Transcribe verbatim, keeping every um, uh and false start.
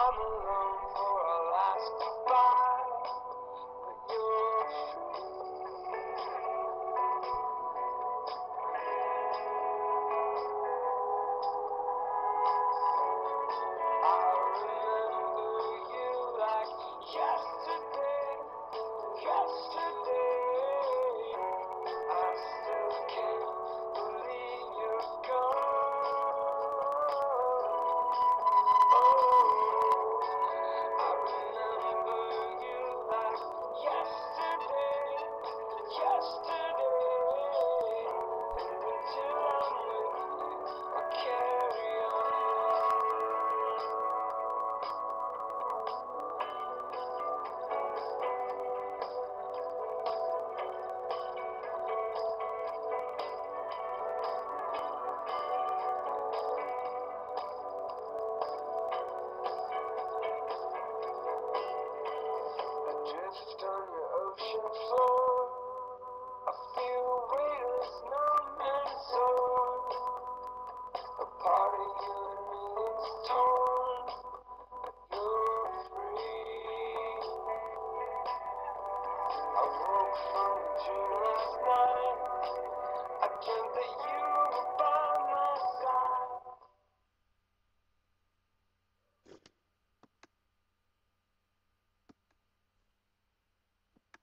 I'm alone for a last goodbye, but you're free. I remember you like yesterday, yesterday. I still can't believe you're gone. Oh, I remember you like yesterday, yesterday. And until I'm with you, I carry on. Adrift on your ocean floor, I feel weightless, numb and sore. A part of you and me is torn, but you're free. I woke from a dream last night. I dreamt that you